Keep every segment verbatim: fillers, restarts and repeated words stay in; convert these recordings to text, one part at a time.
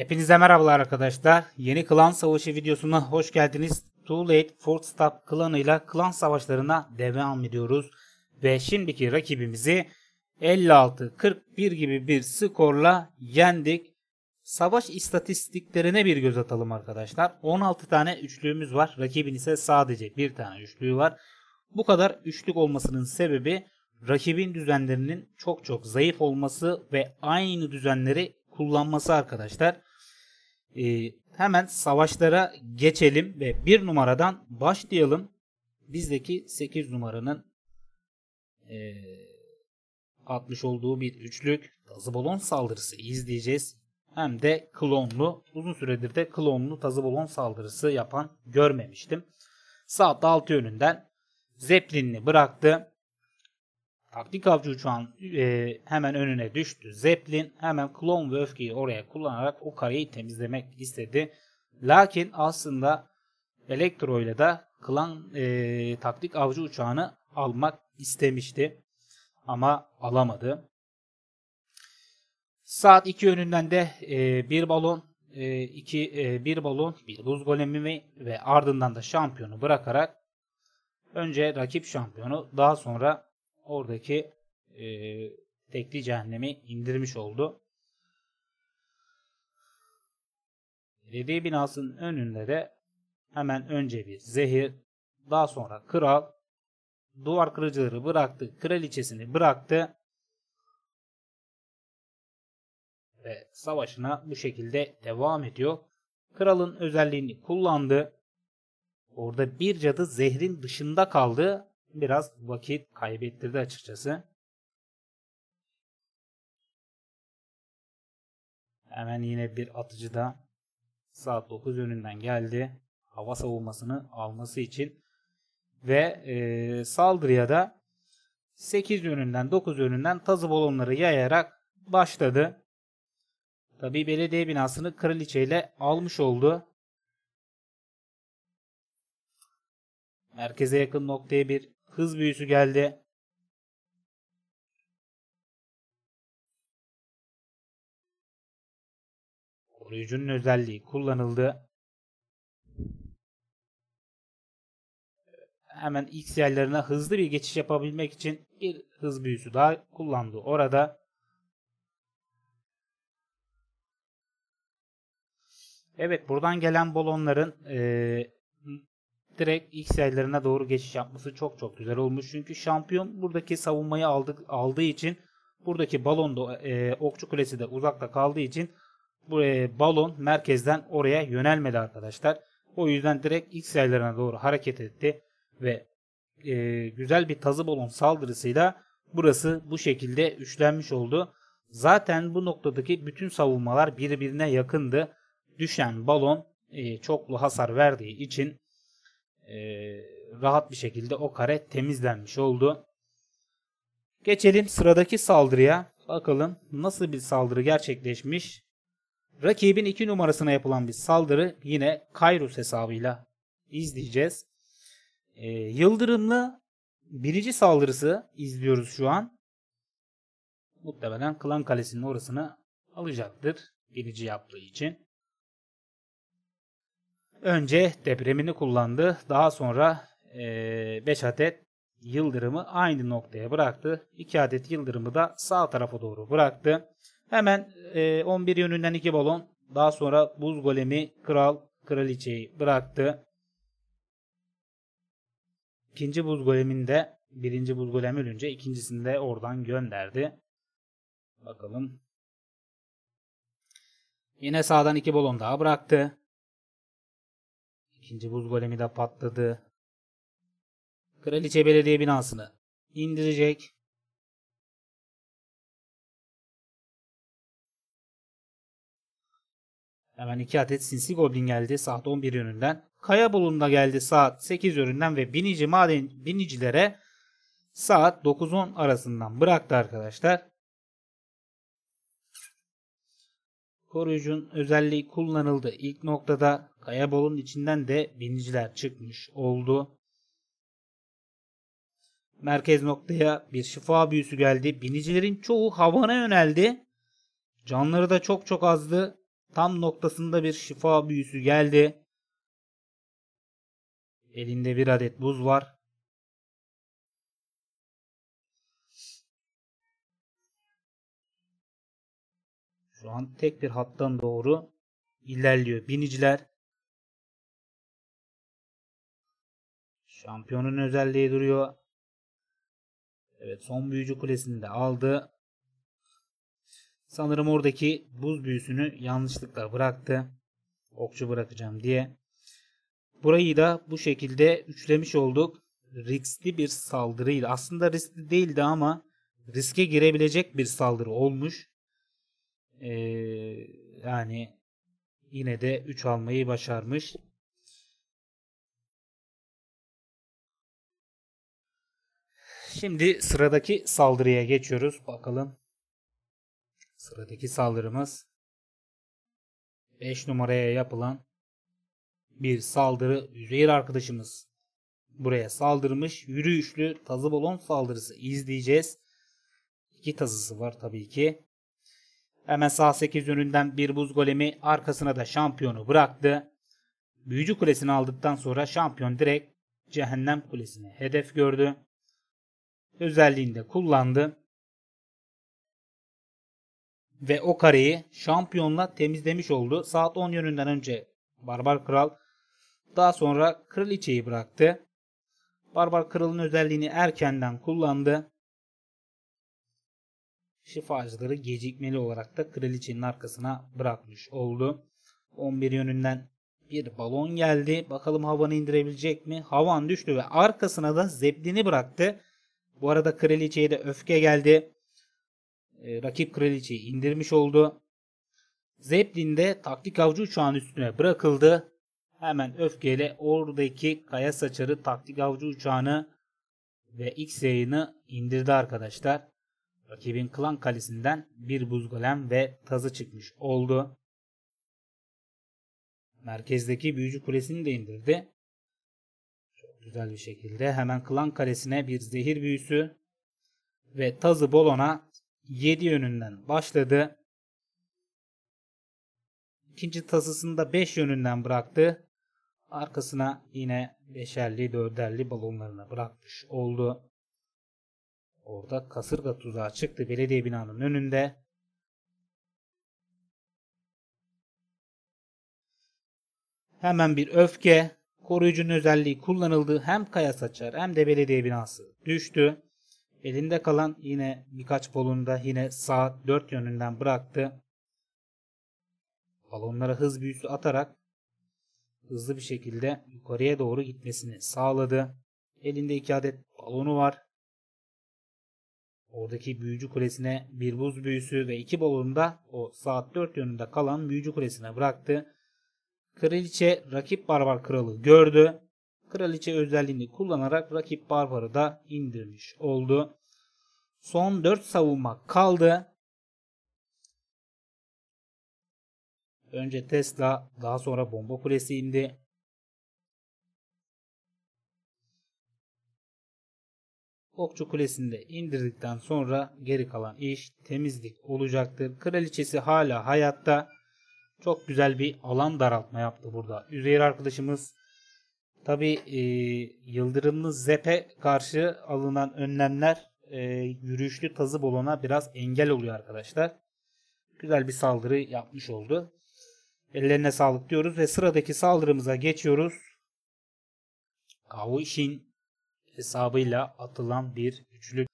Hepinize merhabalar arkadaşlar. Yeni klan savaşı videosuna hoş geldiniz. Too Late Fourth Stop klanıyla klan savaşlarına devam ediyoruz. Ve şimdiki rakibimizi elli altı kırk bir gibi bir skorla yendik. Savaş istatistiklerine bir göz atalım arkadaşlar. on altı tane üçlüğümüz var. Rakibin ise sadece bir tane üçlüğü var. Bu kadar üçlük olmasının sebebi rakibin düzenlerinin çok çok zayıf olması ve aynı düzenleri kullanması arkadaşlar. Ee, hemen savaşlara geçelim ve bir numaradan başlayalım. Bizdeki sekiz numaranın e, atmış olduğu bir üçlük tazı balon saldırısı izleyeceğiz. Hem de klonlu, uzun süredir de klonlu tazı balon saldırısı yapan görmemiştim. Saat altı yönünden Zeppelin'i bıraktı. Taktik avcı uçağın e, hemen önüne düştü. Zeppelin hemen klon ve öfkeyi oraya kullanarak o kareyi temizlemek istedi. Lakin aslında Elektro ile de klan e, taktik avcı uçağını almak istemişti. Ama alamadı. Saat iki yönünden de e, bir balon, e, iki e, bir balon, bir buz golemi ve ardından da şampiyonu bırakarak önce rakip şampiyonu, daha sonra oradaki e, tekli cehennemi indirmiş oldu. Belediye binasının önünde de hemen önce bir zehir, daha sonra kral, duvar kırıcıları bıraktı, kraliçesini bıraktı ve savaşına bu şekilde devam ediyor. Kralın özelliğini kullandı. Orada bir cadı zehrin dışında kaldı. Biraz vakit kaybettirdi açıkçası. Hemen yine bir atıcı da saat dokuz yönünden geldi. Hava savunmasını alması için. Ve e, saldırıya da sekiz yönünden dokuz yönünden tazı balonları yayarak başladı. Tabii belediye binasını kraliçe ile almış oldu. Merkeze yakın noktaya bir hız büyüsü geldi. Koruyucunun özelliği kullanıldı. Hemen X yerlerine hızlı bir geçiş yapabilmek için bir hız büyüsü daha kullandı orada. Evet, buradan gelen balonların e, direkt X yerlerine doğru geçiş yapması çok çok güzel olmuş. Çünkü şampiyon buradaki savunmayı aldı, aldığı için buradaki balon da e, okçu kulesi de uzakta kaldığı için bu e, balon merkezden oraya yönelmedi arkadaşlar. O yüzden direkt X yerlerine doğru hareket etti ve e, güzel bir tazı balon saldırısıyla burası bu şekilde üçlenmiş oldu. Zaten bu noktadaki bütün savunmalar birbirine yakındı. Düşen balon e, çoklu hasar verdiği için e, rahat bir şekilde o kare temizlenmiş oldu. Geçelim sıradaki saldırıya. Bakalım nasıl bir saldırı gerçekleşmiş. Rakibin iki numarasına yapılan bir saldırı, yine Kairos hesabıyla izleyeceğiz. E, yıldırımlı birinci saldırısı izliyoruz şu an. Muhtemelen Klan Kalesi'nin orasını alacaktır birinci yaptığı için. Önce depremini kullandı. Daha sonra beş adet yıldırımı aynı noktaya bıraktı. iki adet yıldırımı da sağ tarafa doğru bıraktı. Hemen e, on bir yönünden iki balon. Daha sonra buz golemi, kral, kraliçeyi bıraktı. İkinci buz golemini de birinci buz golemi ölünce ikincisini de oradan gönderdi. Bakalım. Yine sağdan iki balon daha bıraktı. İkinci buz golemi de patladı. Kraliçe belediye binasını indirecek. Hemen iki adet sinsi goblin geldi saat on bir yönünden. Kaya bulunda geldi saat sekiz yönünden ve binici maden binicilere saat dokuz on arasından bıraktı arkadaşlar. Koruyucunun özelliği kullanıldı. İlk noktada kaya bolun içinden de biniciler çıkmış oldu. Merkez noktaya bir şifa büyüsü geldi. Binicilerin çoğu havana yöneldi. Canları da çok çok azdı. tam noktasında bir şifa büyüsü geldi. Elinde bir adet buz var. Şu an tek bir hattan doğru ilerliyor biniciler. Şampiyonun özelliği duruyor. Evet, son büyücü kulesini de aldı. Sanırım oradaki buz büyüsünü yanlışlıkla bıraktı. Okçu bırakacağım diye. Burayı da bu şekilde üçlemiş olduk. Riskli bir saldırıydı. Aslında riskli değildi ama riske girebilecek bir saldırı olmuş. Ee, yani yine de üç almayı başarmış. Şimdi sıradaki saldırıya geçiyoruz. Bakalım. Sıradaki saldırımız beş numaraya yapılan bir saldırı. Üzeyir arkadaşımız buraya saldırmış. Yürüyüşlü tazı balon saldırısı izleyeceğiz. İki tazısı var tabii ki. Hemen sağ sekiz yönünden bir buz golemi, arkasına da şampiyonu bıraktı. Büyücü kulesini aldıktan sonra şampiyon direkt cehennem kulesine hedef gördü. Özelliğini de kullandı. Ve o kareyi şampiyonla temizlemiş oldu. Saat on yönünden önce Barbar Kral, daha sonra Kraliçeyi bıraktı. Barbar Kral'ın özelliğini erkenden kullandı. Şifacıları gecikmeli olarak da Kraliçenin arkasına bırakmış oldu. on bir yönünden bir balon geldi. Bakalım havanı indirebilecek mi? Havan düştü ve arkasına da Zeppelin'i bıraktı. Bu arada Kraliçe'ye de öfke geldi. Ee, rakip Kraliçeyi indirmiş oldu. Zeppelin de taktik avcı uçağın üstüne bırakıldı. Hemen öfkeyle oradaki kaya saçarı taktik avcı uçağını ve X yayını indirdi arkadaşlar. Rakibin klan kalesinden bir buz golem ve tazı çıkmış oldu. Merkezdeki büyücü kulesini de indirdi. Çok güzel bir şekilde hemen klan kalesine bir zehir büyüsü ve tazı bolona yedi yönünden başladı. İkinci tazısını da beş yönünden bıraktı. Arkasına yine beşerli dörderli balonlarını bırakmış oldu. Orada kasırga tuzağı çıktı belediye binanın önünde. Hemen bir öfke, koruyucunun özelliği kullanıldı. Hem kaya saçar hem de belediye binası düştü. Elinde kalan yine birkaç balonu da yine saat dört yönünden bıraktı. Balonlara hız büyüsü atarak hızlı bir şekilde yukarıya doğru gitmesini sağladı. Elinde iki adet balonu var. Oradaki büyücü kulesine bir buz büyüsü ve iki balonu da o saat dört yönünde kalan büyücü kulesine bıraktı. Kraliçe rakip barbar kralı gördü. Kraliçe özelliğini kullanarak rakip barbarı da indirmiş oldu. Son dört savunma kaldı. Önce Tesla, daha sonra bomba kulesi indi. Okçu kulesini de indirdikten sonra geri kalan iş temizlik olacaktır. Kraliçesi hala hayatta. Çok güzel bir alan daraltma yaptı burada Üzeyir arkadaşımız. Tabi e, yıldırımlı zepe karşı alınan önlemler e, yürüyüşlü tazı bolona biraz engel oluyor arkadaşlar. Güzel bir saldırı yapmış oldu. Ellerine sağlık diyoruz ve sıradaki saldırımıza geçiyoruz. Gao Shin hesabıyla atılan bir üçlü.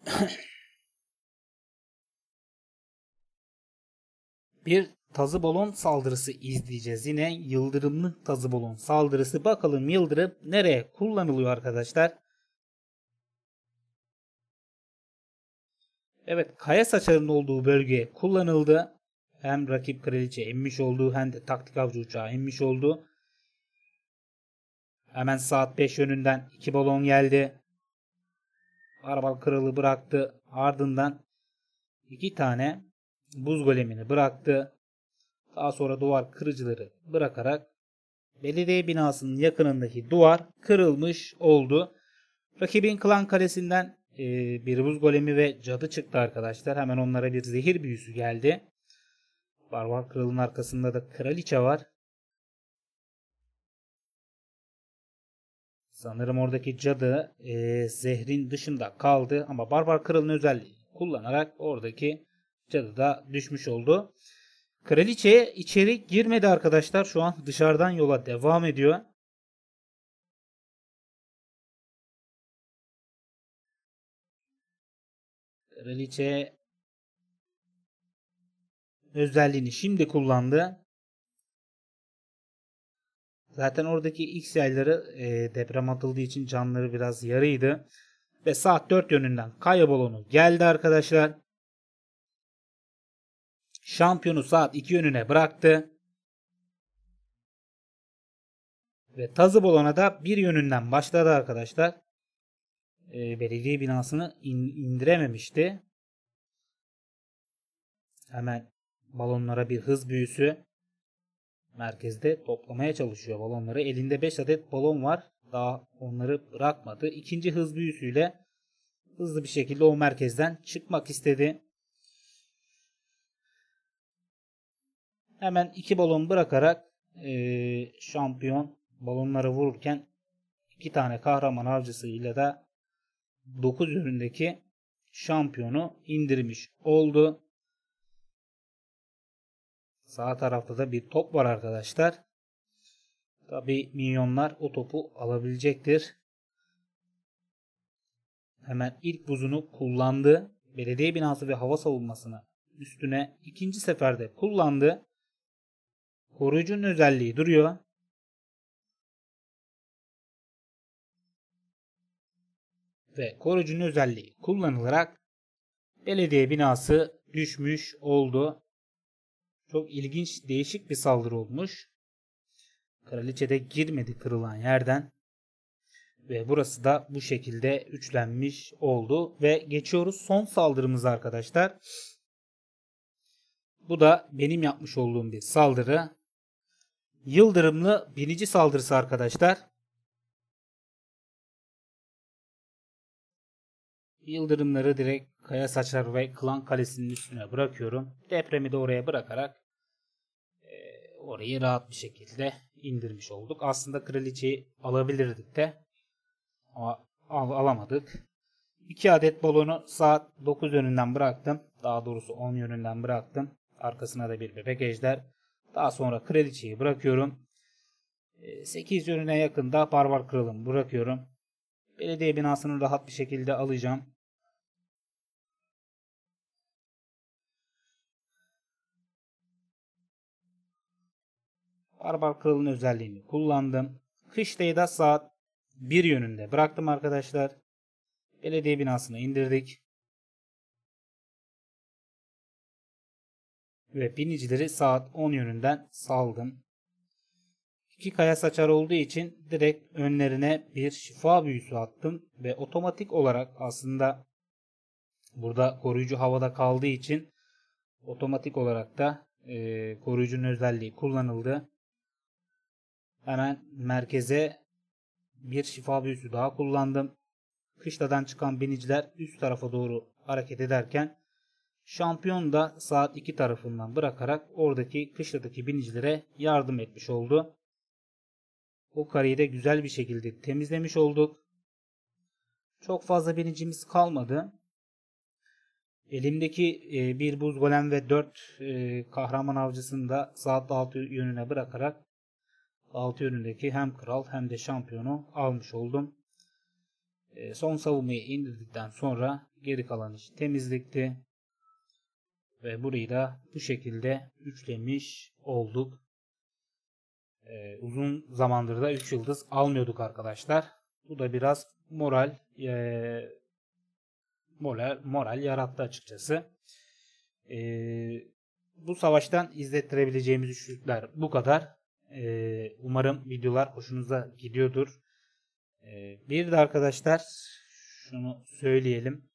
Bir tazı balon saldırısı izleyeceğiz. Yine yıldırımlı tazı balon saldırısı. Bakalım yıldırım nereye kullanılıyor arkadaşlar? Evet, kaya saçarının olduğu bölgeye kullanıldı. Hem rakip kraliçe inmiş oldu hem de taktik avcı uçağı inmiş oldu. Hemen saat beş yönünden iki balon geldi. Barbar kralı bıraktı. Ardından iki tane buz golemini bıraktı. Daha sonra duvar kırıcıları bırakarak belediye binasının yakınındaki duvar kırılmış oldu. Rakibin klan kalesinden e, bir buz golemi ve cadı çıktı arkadaşlar. Hemen onlara bir zehir büyüsü geldi. Barbar Kral'ın arkasında da Kraliçe var. Sanırım oradaki cadı e, zehrin dışında kaldı ama Barbar Kral'ın özelliği kullanarak oradaki cadı da düşmüş oldu. Kraliçe içeri girmedi arkadaşlar. Şu an dışarıdan yola devam ediyor. Kraliçe özelliğini şimdi kullandı. Zaten oradaki X yayları e, deprem atıldığı için canları biraz yarıydı. Ve saat dört yönünden kaya balonu geldi arkadaşlar. Şampiyonu saat iki yönüne bıraktı. Ve tazı balona da bir yönünden başladı arkadaşlar. E, belediye binasını in, indirememişti. Hemen balonlara bir hız büyüsü. Merkezde toplamaya çalışıyor balonları. Elinde beş adet balon var. Daha onları bırakmadı. İkinci hız büyüsüyle hızlı bir şekilde o merkezden çıkmak istedi. Hemen iki balon bırakarak e, şampiyon balonları vururken iki tane kahraman avcısıyla da dokuz yönündeki şampiyonu indirmiş oldu. Sağ tarafta da bir top var arkadaşlar. Tabi minyonlar o topu alabilecektir. Hemen ilk buzunu kullandı. Belediye binası ve hava savunmasını üstüne ikinci seferde kullandı. Koruyucunun özelliği duruyor. Ve koruyucunun özelliği kullanılarak belediye binası düşmüş oldu. Çok ilginç, değişik bir saldırı olmuş. Kraliçe de girmedi kırılan yerden. Ve burası da bu şekilde üçlenmiş oldu. Ve geçiyoruz son saldırımıza arkadaşlar. Bu da benim yapmış olduğum bir saldırı. Yıldırımlı binici saldırısı arkadaşlar. Yıldırımları direkt Kaya Saçar ve Klan Kalesi'nin üstüne bırakıyorum. Depremi de oraya bırakarak e, orayı rahat bir şekilde indirmiş olduk. Aslında kraliçeyi alabilirdik de ama al alamadık. iki adet balonu saat dokuz yönünden bıraktım. Daha doğrusu on yönünden bıraktım. Arkasına da bir bebek ejder. Daha sonra kraliçeyi bırakıyorum. sekiz yönüne yakında barbar kralımı bırakıyorum. Belediye binasını rahat bir şekilde alacağım. Barbar kralın özelliğini kullandım. Kışlayı da saat bir yönünde bıraktım arkadaşlar. Belediye binasını indirdik. Ve binicileri saat on yönünden saldım. İki kaya saçar olduğu için direkt önlerine bir şifa büyüsü attım. Ve otomatik olarak aslında burada koruyucu havada kaldığı için otomatik olarak da e, koruyucunun özelliği kullanıldı. Hemen merkeze bir şifa büyüsü daha kullandım. Kışladan çıkan biniciler üst tarafa doğru hareket ederken şampiyon da saat iki tarafından bırakarak oradaki kışladaki binicilere yardım etmiş oldu. O kareyi de güzel bir şekilde temizlemiş olduk. Çok fazla binicimiz kalmadı. Elimdeki e, bir buz golem ve dört e, kahraman avcısını da saat altı yönüne bırakarak altı yönündeki hem kral hem de şampiyonu almış oldum. E, son savunmayı indirdikten sonra geri kalan iş temizlikti. Ve burayı da bu şekilde üçlemiş olduk. Ee, uzun zamandır da üç yıldız almıyorduk arkadaşlar. Bu da biraz moral e, moral, moral yarattı açıkçası. Ee, bu savaştan izlettirebileceğimiz üçlükler bu kadar. Ee, umarım videolar hoşunuza gidiyordur. Ee, bir de arkadaşlar şunu söyleyelim.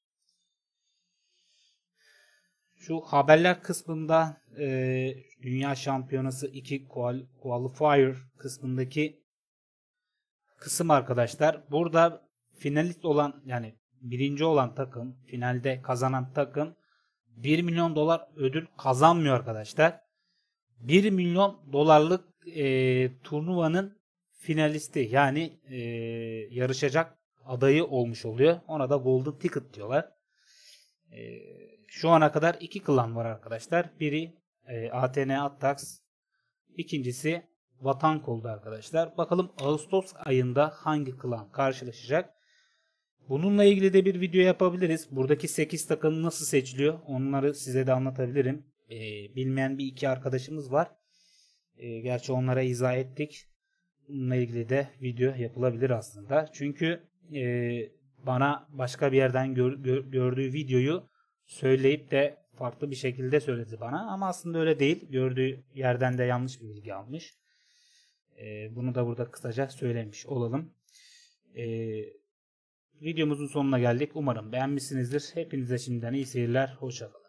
Şu haberler kısmında e, Dünya Şampiyonası iki Qualifier kısmındaki kısım arkadaşlar. Burada finalist olan yani birinci olan takım, finalde kazanan takım bir milyon dolar ödül kazanmıyor arkadaşlar. bir milyon dolarlık e, turnuvanın finalisti, yani e, yarışacak adayı olmuş oluyor. Ona da Golden Ticket diyorlar. E, şu ana kadar iki klan var arkadaşlar. Biri e, A T N Attax, ikincisi Vatan Kol'da arkadaşlar. Bakalım Ağustos ayında hangi klan karşılaşacak? Bununla ilgili de bir video yapabiliriz. Buradaki sekiz takım nasıl seçiliyor? Onları size de anlatabilirim. E, bilmeyen bir iki arkadaşımız var. E, gerçi onlara izah ettik. Bununla ilgili de video yapılabilir aslında. Çünkü e, bana başka bir yerden gör, gör, gördüğü videoyu söyleyip de farklı bir şekilde söyledi bana. Ama aslında öyle değil. Gördüğü yerden de yanlış bir bilgi almış. E, bunu da burada kısaca söylemiş olalım. E, videomuzun sonuna geldik. Umarım beğenmişsinizdir. Hepinize şimdiden iyi seyirler. Hoşça kalın.